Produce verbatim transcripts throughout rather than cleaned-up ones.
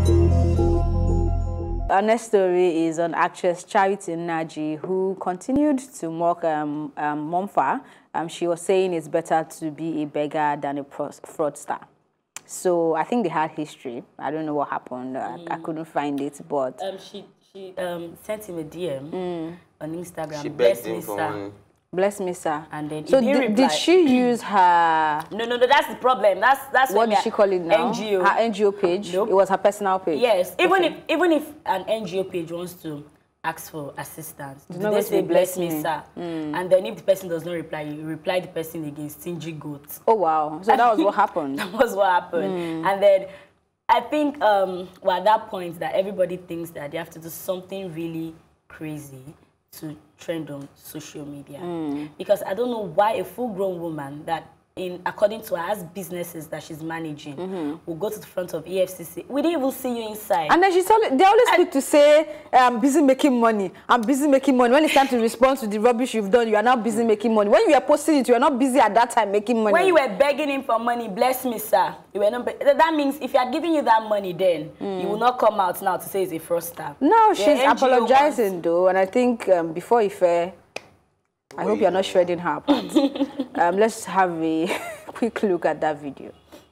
Our next story is on actress Charity Naji, who continued to mock um, um, Momfa. Um, she was saying it's better to be a beggar than a fraudster. So I think they had history. I don't know what happened. Mm. I, I couldn't find it, but um, she she um, sent him a D M mm. on Instagram. She begged him for money. Bless me, sir. And then so did, did she use her? No, no, no. That's the problem. That's that's what did she call it now? N G O. Her N G O page. Nope. It was her personal page. Yes. Even okay. if even if an N G O page wants to ask for assistance, do they say bless me, me sir? Mm. And then if the person does not reply, you reply the person again, stingy goat. Oh wow! So that was what happened. That was what happened. Mm. And then I think um, well, at that point that everybody thinks that they have to do something really crazy to trend on social media. Mm. Because I don't know why a full-grown woman that, in according to her, has businesses that she's managing, mm-hmm. will go to the front of E F C C. We didn't even see you inside. And then she's always, they always speak to say, I'm busy making money. I'm busy making money. When it's time to respond to the rubbish you've done, you are not busy making money. When you were posting it, you were not busy at that time making money. When you were begging him for money, bless me, sir. You were not. That means if you are giving you that money, then mm. you will not come out now to say it's a fraudster. No, she's apologizing wants. though, and I think um, before Ife, I Wait. hope you're not shredding her apart. um, let's have a quick look at that video.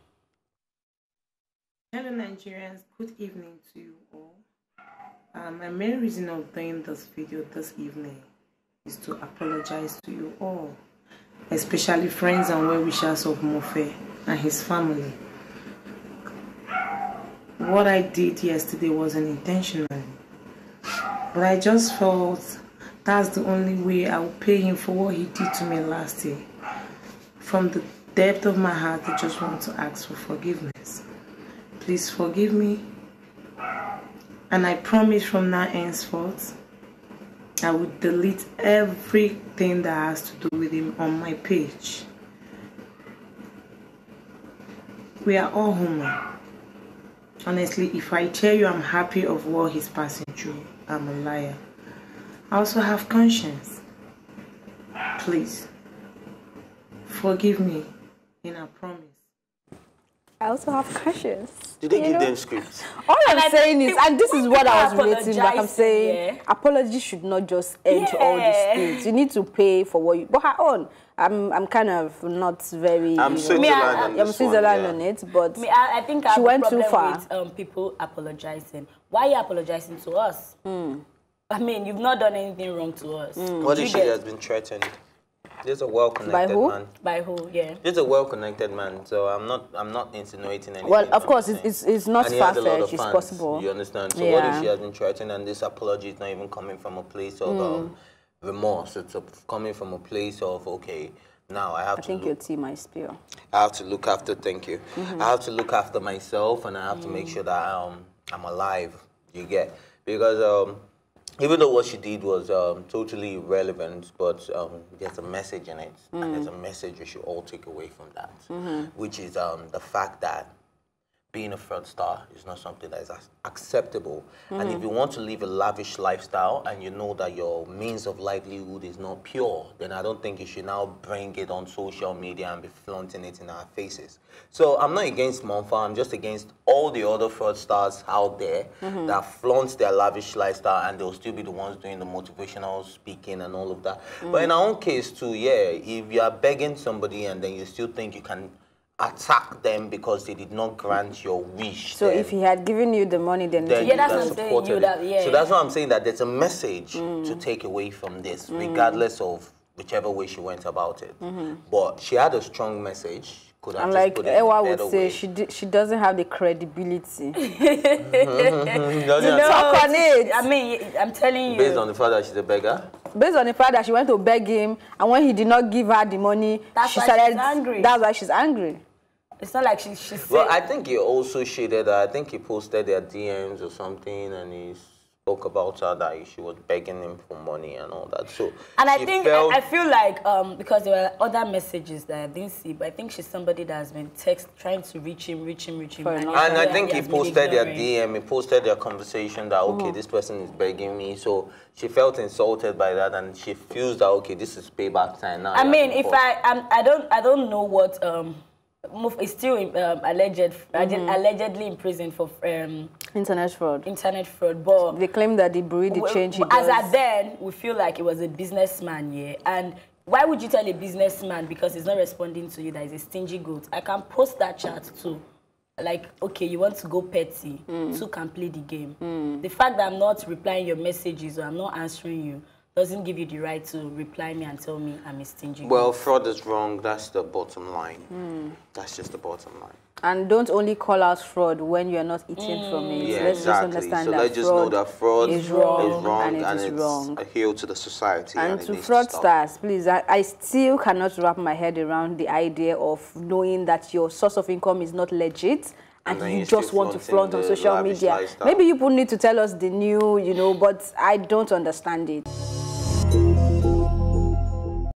Hello Nigerians, good evening to you all. Um, my main reason of doing this video this evening is to apologize to you all, especially friends and well-wishers of Mofe and his family. What I did yesterday wasn't intentional, but I just felt that's the only way I will pay him for what he did to me last year. From the depth of my heart, I just want to ask for forgiveness. Please forgive me. And I promise from now henceforth, I will delete everything that has to do with him on my page. We are all human. Honestly, if I tell you I'm happy of what he's passing through, I'm a liar. I also have conscience. Please, forgive me, and I promise. I also have conscience. Did they you give know? them scripts? All I'm and saying is, and this is what I was relating back, I'm saying, yeah. apology should not just end yeah. all these things. You need to pay for what you... But her own, I'm, I'm kind of not very... I'm Switzerland on I'm Switzerland yeah. on it, but me, I, I think I she went too far. With, um, people apologizing. Why are you apologizing to us? Mm. I mean, you've not done anything wrong to us. Mm. What if she has been threatened? This is a well-connected man. By who? Yeah. This is a well-connected man, so I'm not. I'm not insinuating anything. Well, of course, it's, it's it's not far-fetched. It's possible. You understand? So yeah. what if she has been threatened, and this apology is not even coming from a place of mm. um, remorse? It's a, coming from a place of okay. Now I have I to. I think look, your tea might spill. I have to look after. Thank you. Mm-hmm. I have to look after myself, and I have mm. to make sure that um, I'm alive. You get because um. Even though what she did was um, totally irrelevant, but um, there's a message in it, mm. and there's a message we should all take away from that, mm-hmm. which is um, the fact that being a fraudster is not something that is acceptable. Mm-hmm. And if you want to live a lavish lifestyle and you know that your means of livelihood is not pure, then I don't think you should now bring it on social media and be flaunting it in our faces. So I'm not against Momfa, I'm just against all the other fraudsters out there mm-hmm. that flaunt their lavish lifestyle, and they'll still be the ones doing the motivational speaking and all of that. Mm-hmm. But in our own case too, yeah, if you are begging somebody and then you still think you can attack them because they did not grant your wish. So if he had given you the money, then, then yeah, that's what I'm saying. You that, yeah. So that's what I'm saying, that there's a message mm. to take away from this, mm. regardless of whichever way she went about it. Mm-hmm. But she had a strong message. Could and like Ewa would say, she di she doesn't have the credibility. mm-hmm. You know, talk on it. I mean, I'm telling you. Based on the fact that she's a beggar? Based on the fact that she went to beg him, and when he did not give her the money, that's she why started, she's angry. That's why she's angry. It's not like she, she said... Well, I think he also shaded her. I think he posted their D Ms or something, and he spoke about her that she was begging him for money and all that. So and I think, felt... I, I feel like, um, because there were other messages that I didn't see, but I think she's somebody that has been text trying to reach him, reach him, reach him. And, and I think he, he posted their D M, he posted their conversation that, okay, mm-hmm. this person is begging me. So she felt insulted by that, and she feels that, okay, this is payback time now. I mean, if I, I'm, I don't, I don't know what... Um, is still um, alleged, Mm-hmm. allegedly in prison for um, internet fraud. Internet fraud, but They claim that the Bureau de change he as does. at then, we feel like it was a businessman, yeah. And why would you tell a businessman because he's not responding to you that he's a stingy goat? I can post that chat too. Like, okay, you want to go petty, Mm. two can play the game. Mm. The fact that I'm not replying your messages or I'm not answering you doesn't give you the right to reply me and tell me I'm a stingy Well, goat. fraud is wrong. That's the bottom line. Mm. That's just the bottom line. And don't only call out fraud when you're not eating Mm. from it. Yeah, let's exactly. just understand so that let's just fraud know that fraud is wrong, is wrong and it is it's wrong. a heel to the society. And, And, it to needs to stop. fraudsters, please, I, I still cannot wrap my head around the idea of knowing that your source of income is not legit and, And then you you're just still want to flaunting flaunt on the social lavish media. lifestyle. Maybe you people need to tell us the new, you know, but I don't understand it.